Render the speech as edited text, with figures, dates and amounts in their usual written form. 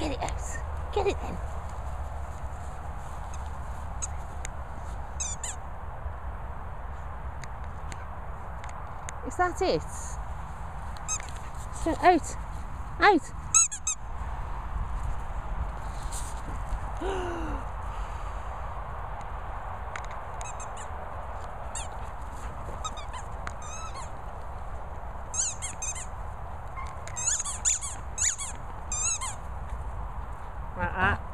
Get it, Otis. Get it then. Is that it? So out. Out. Like that.